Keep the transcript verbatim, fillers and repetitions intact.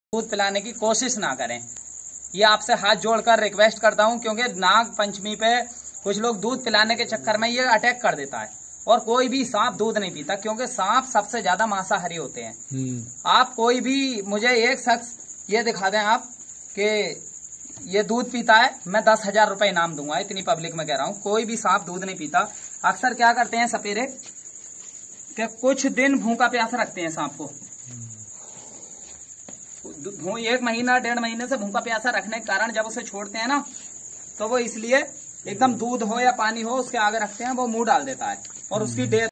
दूध पिलाने की कोशिश ना करें। ये आपसे हाथ जोड़कर रिक्वेस्ट करता हूँ, क्योंकि नाग पंचमी पे कुछ लोग दूध पिलाने के चक्कर में ये अटैक कर देता है। और कोई भी सांप दूध नहीं पीता, क्योंकि सांप सबसे ज्यादा मांसाहारी होते हैं। आप कोई भी मुझे एक शख्स ये दिखा दें आप कि ये दूध पीता है, मैं दस हजार रुपए इनाम दूंगा। इतनी पब्लिक में कह रहा हूँ, कोई भी सांप दूध नहीं पीता। अक्सर क्या करते हैं सपेरे कि कुछ दिन भूखा प्यासा रखते हैं सांप को। एक महीना डेढ़ महीने से भूखा प्यासा रखने के कारण जब उसे छोड़ते हैं ना, तो वो इसलिए एकदम दूध हो या पानी हो उसके आगे रखते हैं, वो मुंह डाल देता है और उसकी डेथ